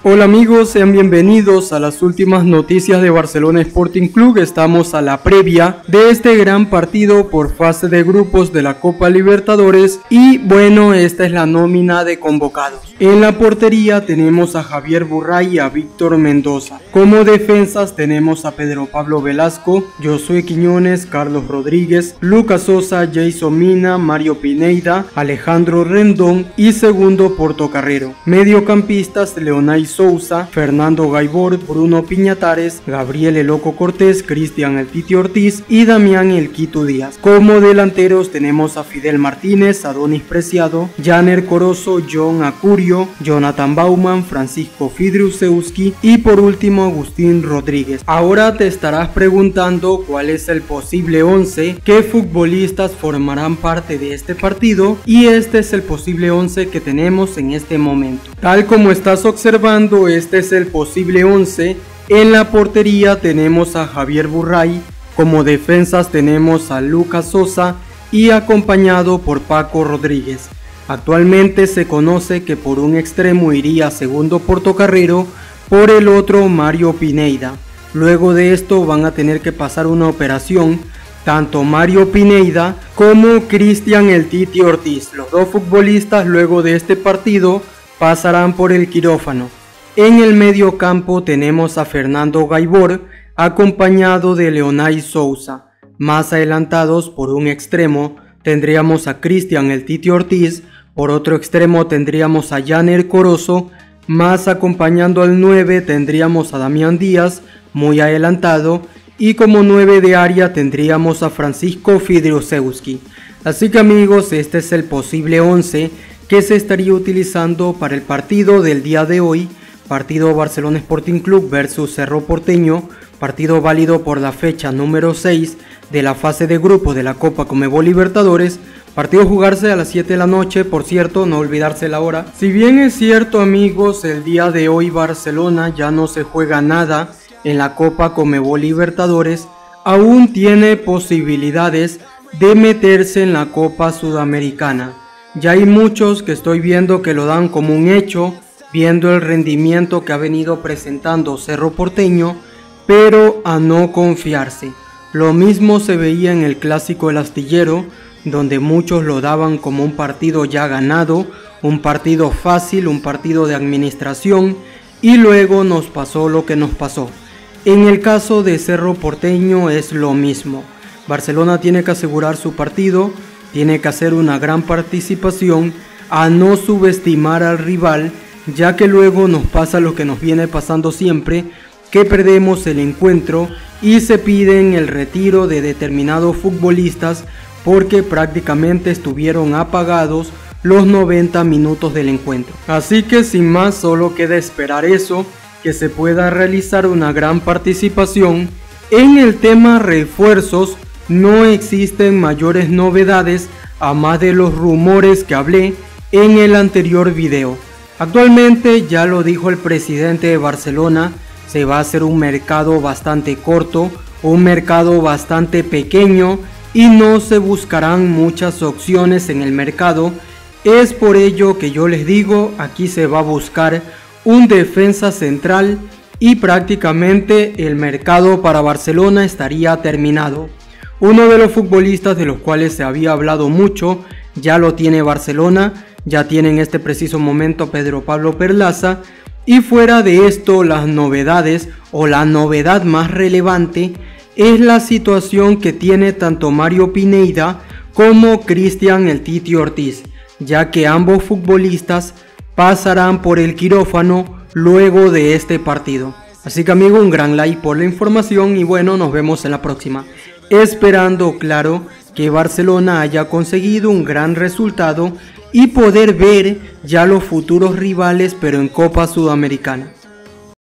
Hola amigos, sean bienvenidos a las últimas noticias de Barcelona Sporting Club. Estamos a la previa de este gran partido por fase de grupos de la Copa Libertadores y bueno, esta es la nómina de convocados. En la portería tenemos a Javier Burray y a Víctor Mendoza. Como defensas tenemos a Pedro Pablo Velasco, Josué Quiñones, Carlos Rodríguez, Lucas Sosa, Jason Mina, Mario Pineda, Alejandro Rendón y segundo Portocarrero. Mediocampistas Leonay Sousa, Fernando Gaibor, Bruno Piñatares, Gabriel El Loco Cortés, Cristian El Titi Ortiz y Damián El Quito Díaz. Como delanteros tenemos a Fidel Martínez, Adonis Preciado, Janer Corozo, John Acurio, Jonathan Bauman, Francisco Fidriusewski y por último Agustín Rodríguez. Ahora te estarás preguntando cuál es el posible 11, qué futbolistas formarán parte de este partido, y este es el posible 11 que tenemos en este momento. Tal como estás observando, este es el posible 11. En la portería tenemos a Javier Burray, como defensas tenemos a Lucas Sosa y acompañado por Paco Rodríguez. Actualmente se conoce que por un extremo iría segundo Portocarrero, por el otro Mario Pineda. Luego de esto van a tener que pasar una operación tanto Mario Pineda como Cristian El Titi Ortiz. Los dos futbolistas luego de este partido pasarán por el quirófano. En el medio campo tenemos a Fernando Gaibor acompañado de Leonay Sousa. Más adelantados por un extremo tendríamos a Cristian El Titi Ortiz, por otro extremo tendríamos a Janer Corozo, más acompañando al 9 tendríamos a Damián Díaz, muy adelantado, y como 9 de área tendríamos a Francisco Fidriusewski. Así que amigos, este es el posible 11 que se estaría utilizando para el partido del día de hoy, partido Barcelona Sporting Club versus Cerro Porteño, partido válido por la fecha número 6 de la fase de grupo de la Copa Conmebol Libertadores. Partido jugarse a las 7 de la noche, por cierto, no olvidarse la hora. Si bien es cierto amigos, el día de hoy Barcelona ya no se juega nada en la Copa Conmebol Libertadores, aún tiene posibilidades de meterse en la Copa Sudamericana. Ya hay muchos que estoy viendo que lo dan como un hecho, viendo el rendimiento que ha venido presentando Cerro Porteño, pero a no confiarse. Lo mismo se veía en el Clásico del Astillero, donde muchos lo daban como un partido ya ganado, un partido fácil, un partido de administración, y luego nos pasó lo que nos pasó. En el caso de Cerro Porteño es lo mismo. Barcelona tiene que asegurar su partido, tiene que hacer una gran participación, a no subestimar al rival, ya que luego nos pasa lo que nos viene pasando siempre, que perdemos el encuentro y se piden el retiro de determinados futbolistas porque prácticamente estuvieron apagados los 90 minutos del encuentro. Así que sin más, solo queda esperar eso, que se pueda realizar una gran participación. En el tema refuerzos no existen mayores novedades a más de los rumores que hablé en el anterior video. Actualmente, ya lo dijo el presidente de Barcelona, se va a hacer un mercado bastante corto, un mercado bastante pequeño y no se buscarán muchas opciones en el mercado. Es por ello que yo les digo, aquí se va a buscar un defensa central y prácticamente el mercado para Barcelona estaría terminado. Uno de los futbolistas de los cuales se había hablado mucho, ya lo tiene Barcelona, ya tiene en este preciso momento Pedro Pablo Perlaza, y fuera de esto las novedades o la novedad más relevante es la situación que tiene tanto Mario Pineda como Cristian El Titi Ortiz, ya que ambos futbolistas pasarán por el quirófano luego de este partido. Así que amigo, un gran like por la información y bueno, nos vemos en la próxima. Esperando, claro, que Barcelona haya conseguido un gran resultado y poder ver ya los futuros rivales pero en Copa Sudamericana.